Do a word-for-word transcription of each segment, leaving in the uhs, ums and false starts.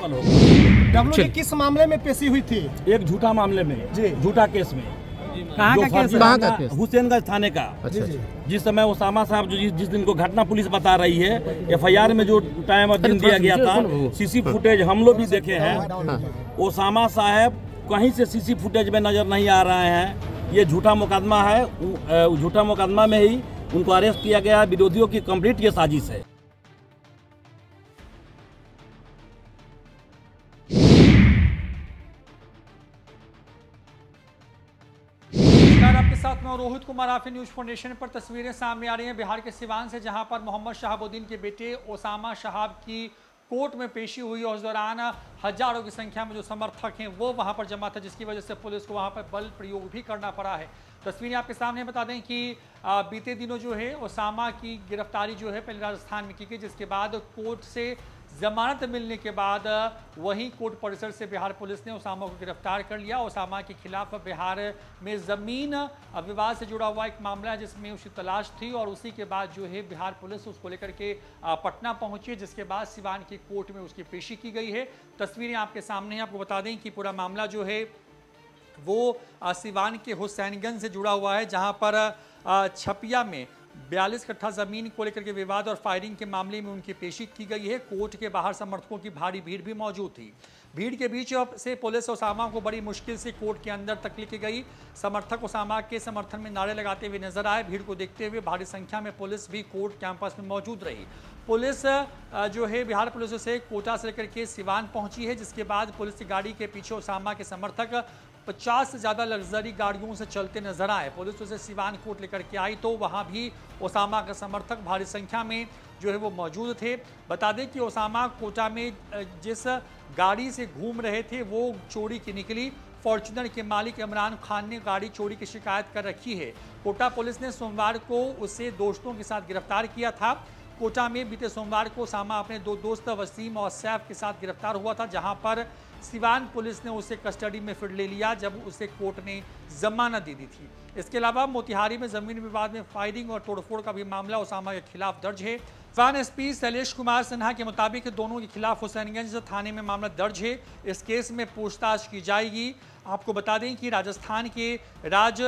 कल होगा। डब्ल्यू ने किस मामले में पेशी हुई थी? एक झूठा मामले में, झूठा केस में। कहाँ का केस? कहाँ का केस? हुसैनगंज थाने का। अच्छा, जिस समय ओसामा साहब जो जिस दिन को घटना पुलिस बता रही है, एफ आई आर में जो टाइम और दिन दिया गया था, सीसी फुटेज हम लोग भी देखे हैं। ओसामा साहब कहीं से सीसी फुटेज में नजर नहीं आ रहे हैं। ये झूठा मुकदमा है, झूठा मुकदमा में ही उनको अरेस्ट किया गया है। विरोधियों की कंप्लीट ये साजिश है। आपके साथ में रोहित कुमार, आफी न्यूज फाउंडेशन पर तस्वीरें सामने आ रही हैं बिहार के सिवान से, जहां पर मोहम्मद शहाबुद्दीन के बेटे ओसामा शहाब की कोर्ट में पेशी हुई और उस दौरान हजारों की संख्या में जो समर्थक हैं वो वहां पर जमा था, जिसकी वजह से पुलिस को वहां पर बल प्रयोग भी करना पड़ा है। तस्वीरें आपके सामने बता दें कि बीते दिनों जो है ओसामा की गिरफ्तारी जो है पहले राजस्थान में की गई, जिसके बाद कोर्ट से जमानत मिलने के बाद वहीं कोर्ट परिसर से बिहार पुलिस ने ओसामा को गिरफ्तार कर लिया। ओसामा के खिलाफ बिहार में ज़मीन विवाद से जुड़ा हुआ एक मामला है, जिसमें उसकी तलाश थी और उसी के बाद जो है बिहार पुलिस उसको लेकर के पटना पहुंची, जिसके बाद सिवान की कोर्ट में उसकी पेशी की गई है। तस्वीरें आपके सामने हैं। आपको बता दें कि पूरा मामला जो है वो सिवान के हुसैनगंज से जुड़ा हुआ है, जहाँ पर छपिया में बयालीस कट्ठा जमीन को लेकर के विवाद और फायरिंग के मामले में उनकी पेशी की गई है। कोर्ट के बाहर समर्थकों की भारी भीड़ भी मौजूद थी। भीड़ के बीच से पुलिस ओसामा को बड़ी मुश्किल से कोर्ट के अंदर तक लेके गई। समर्थक ओसामा के समर्थन में नारे लगाते हुए नजर आए। भीड़ को देखते हुए भारी संख्या में पुलिस भी कोर्ट कैंपस में मौजूद रही। पुलिस जो है बिहार पुलिस से कोटा से लेकर के सिवान पहुंची है, जिसके बाद पुलिस की गाड़ी के पीछे ओसामा के समर्थक पचास से ज़्यादा लग्जरी गाड़ियों से चलते नजर आए। पुलिस उसे सिवान कोर्ट लेकर के आई तो वहां भी ओसामा के समर्थक भारी संख्या में जो है वो मौजूद थे। बता दें कि ओसामा कोटा में जिस गाड़ी से घूम रहे थे वो चोरी की निकली। फॉर्च्यूनर के मालिक इमरान खान ने गाड़ी चोरी की शिकायत कर रखी है। कोटा पुलिस ने सोमवार को उसे दोस्तों के साथ गिरफ्तार किया था। कोटा में बीते सोमवार को ओसामा अपने दो दोस्त वसीम और सैफ के साथ गिरफ्तार हुआ था, जहां पर सिवान पुलिस ने उसे कस्टडी में फिर ले लिया जब उसे कोर्ट ने जमानत दे दी थी। इसके अलावा मोतिहारी में जमीन विवाद में फायरिंग और तोड़फोड़ का भी मामला ओसामा के खिलाफ दर्ज है। सिवान एस पी शैलेश कुमार सिन्हा के मुताबिक दोनों के खिलाफ हुसैनगंज थाने में मामला दर्ज है। इस केस में पूछताछ की जाएगी। आपको बता दें कि राजस्थान के राज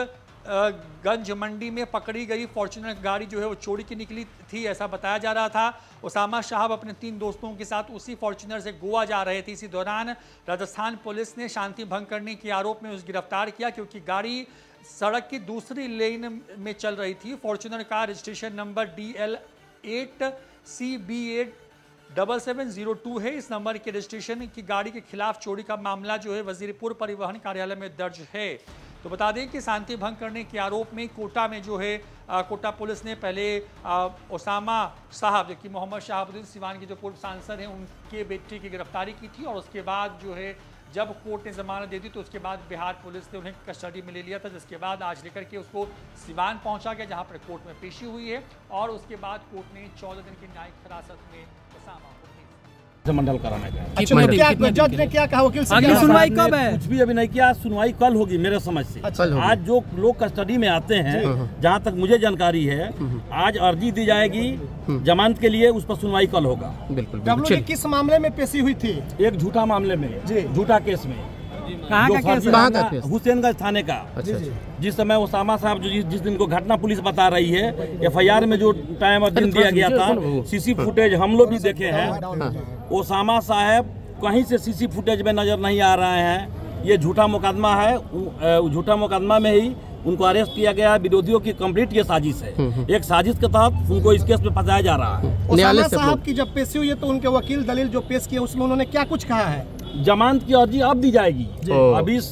गंज मंडी में पकड़ी गई फॉर्च्यूनर गाड़ी जो है वो चोरी की निकली थी, ऐसा बताया जा रहा था। ओसामा शहाब अपने तीन दोस्तों के साथ उसी फॉर्च्यूनर से गोवा जा रहे थे। इसी दौरान राजस्थान पुलिस ने शांति भंग करने के आरोप में उसे गिरफ्तार किया, क्योंकि गाड़ी सड़क की दूसरी लेन में चल रही थी। फॉर्च्यूनर का registration number D L eight C B eight double seven zero two है। इस नंबर के रजिस्ट्रेशन की गाड़ी के खिलाफ चोरी का मामला जो है वजीरपुर परिवहन कार्यालय में दर्ज है। तो बता दें कि शांति भंग करने के आरोप में कोटा में जो है आ, कोटा पुलिस ने पहले आ, ओसामा साहब जो कि मोहम्मद शहाबुद्दीन सिवान के जो पूर्व सांसद हैं उनके बेटे की गिरफ्तारी की थी, और उसके बाद जो है जब कोर्ट ने जमानत दे दी तो उसके बाद बिहार पुलिस ने उन्हें कस्टडी में ले लिया था, जिसके बाद आज लेकर के उसको सिवान पहुंचा गया, जहां पर कोर्ट में पेशी हुई है। और उसके बाद कोर्ट ने चौदह दिन की न्यायिक हिरासत में ओसामा को मंडल कराना है। अच्छा, क्या जज ने क्या कहा? वकील अगली सुनवाई कब है? कुछ भी अभी नहीं किया। सुनवाई कल होगी मेरे समझ से। अच्छा, आज जो लोग कस्टडी में आते हैं, जहाँ तक मुझे जानकारी है, आज अर्जी दी जाएगी जमानत के लिए, उस पर सुनवाई कल होगा। बिल्कुल। डब्ल्यू ने किस मामले में पेशी हुई थी? एक झूठा मामले में, झूठा केस में। कहाँ का केस? कहाँ का केस? हुसैनगंज थाने का। अच्छा, जिस समय ओसामा साहब जो जिस दिन को घटना पुलिस बता रही है, एफ आई आर में जो टाइम और दिन दिया गया था, सीसी फुटेज हम लोग भी देखे हैं। ओसामा साहब कहीं से सीसी फुटेज में नजर नहीं आ रहे हैं। ये झूठा मुकदमा है। झूठा मुकदमा में ही उनको अरेस्ट किया गया है। विरोधियों की कंप्लीट ये साजिश है। एक साजिश के तहत उनको इस केस में फंसाया जा रहा है। ओसामा साहब की जब पेशी हुई है तो उनके वकील दलील जो पेश किए उसमें उन्होंने क्या कुछ कहा है? जमानत की अर्जी अब दी जाएगी। अभी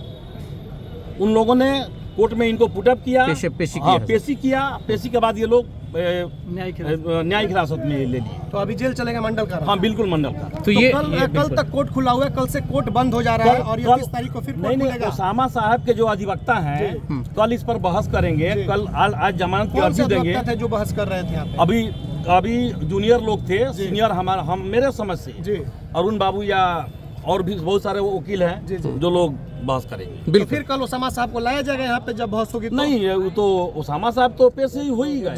सिर्फ उन लोगों ने कोर्ट में इनको पुटअप किया, पेशी, पेशी हाँ, किया पेशी किया। पेशी के बाद ये लोग न्यायिक हिरासत में ले लिए। तो अभी जेल चलेगा मंडल का? हाँ बिल्कुल, मंडल का। तो, तो ये कल, ये कल तक कोर्ट खुला हुआ है, कल से कोर्ट बंद हो जा रहा है और ये किस तारीख को फिर नहीं नहीं ओसामा साहब के जो अधिवक्ता हैं कल इस पर बहस करेंगे। कल आज जमानत की अर्जी देंगे। थे जो बहस कर रहे थे यहाँ पे? अभी अभी जूनियर लोग थे, सीनियर हमारा हम मेरे समझ से अरुण बाबू या और भी बहुत सारे वकील हैं जो लोग बहस करेंगे। तो फिर कल ओसामा साहब को लाया जाएगा यहाँ पे जब बहस होगी? नहीं, वो तो ओसामा साहब तो पेश ही हो ही गए।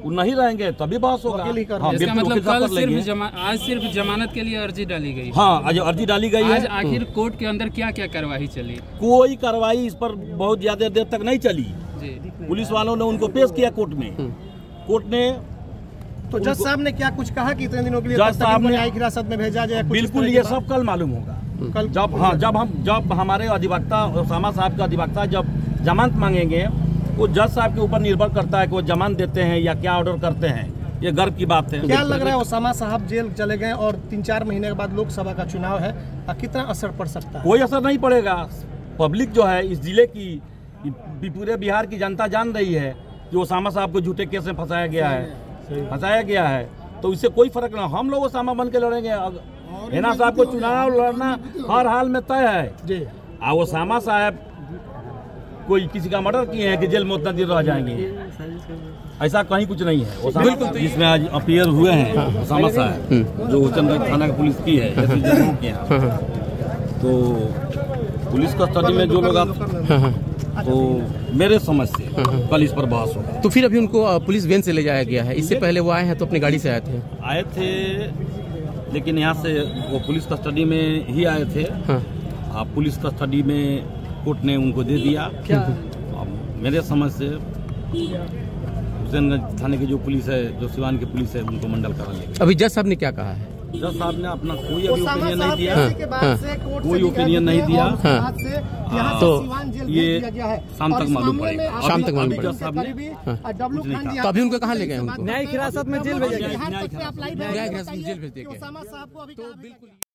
वो नहीं रहेंगे तभी बहस होगा। वकील ही कर रहे हाँ, हैं। इसका बिल्कुल मतलब वकील साहब कल कर सिर्फ लेंगे। जमा, आज सिर्फ जमानत के लिए अर्जी डाली गई। हाँ, आज अर्जी डाली गई आज है। आखिर कोर्ट के अंदर क्या क्या कार्रवाई चली? कोई कार्रवाई इस पर बहुत ज्यादा देर तक नहीं चली। जी, पुलिस वालों ने उनको पेश किया कोर्ट में। कोर्ट ने तो जज साहब ने क्या कुछ कहा कि इतने दिनों के लिए जज तब तक साहब इनको ने- न्यायिक हिरासत में भेजा जाए? कुछ इस बिल्कुल तरह की ये बात? सब कल मालूम होगा। कल जब हाँ जब हम जब हमारे अधिवक्ता ओसामा साहब का अधिवक्ता जब जमानत मांगेंगे, वो जज साहब के ऊपर निर्भर करता है कि वो जमानत देते हैं या क्या ऑर्डर करते हैं। ये गर्व की बात है। क्या लग रहा है ओसामा साहब जेल चले गए और तीन चार महीने के बाद लोकसभा का चुनाव है, आ, कितना असर पड़ सकता है? कोई असर नहीं पड़ेगा। पब्लिक जो है इस जिले की, ये पूरे बिहार की जनता जान रही है कि ओसामा साहब को झूठे केस में फंसाया गया है फंसाया गया है तो इससे कोई फर्क ना। हम लोग ओसामा बन के लड़ेंगे। हेना साहब को चुनाव लड़ना हर हाल में तय है जी। आ ओसामा साहब कोई किसी का मर्डर किए हैं कि जेल में उतना देर रह जाएंगे, ऐसा कहीं कुछ नहीं है। ओसामा जिसमें आज अपीयर हुए हैं ओसामा साहब, जो चंद्रगढ़ थाना की पुलिस की है, एसपी जनरल के यहाँ, तो पुलिस कस्टडी में जो लोग आप तो मेरे समझ से कल इस पर बहस होगा। तो फिर अभी उनको अ, पुलिस वैन से ले जाया गया है। इससे पहले वो आए हैं तो अपनी गाड़ी से आए थे। आए थे लेकिन यहाँ से वो पुलिस कस्टडी में ही आए थे। हाँ। आप पुलिस कस्टडी में कोर्ट ने उनको दे दिया। अब मेरे समझ से हुसैनगंज थाने की जो पुलिस है, जो सिवान की पुलिस है, उनको मंडल करा लेगी। अभी जज साहब ने क्या कहा है? जज साहब ने अपना कोई अभी ओसामा ओपिनियन साहब नहीं दिया। पैसे के बाद हाँ, से कोर्ट से कोई निकाल ओपिनियन नहीं दिए दिया। और उसके हाँ। बाद से यहाँ तो से सिवान जेल ये भेज दिया गया है। शाम और तक इस मालूम मामले में पड़ेगा। अभी- शाम तक मालूम अभी पड़ेगा। जज साहब ने भी डब्लू कुछ नहीं खान जी कहा। तो अभी उनको कहाँ ले गए उनको? न्यायिक हिरासत में जेल भेजा गया। बिहार तक से अप्लाई न्यायिक हिरासत में जेल भेज दिया गया। ओसामा साहब को अभी तो कहाँ भेजा बिल्कुल। गया?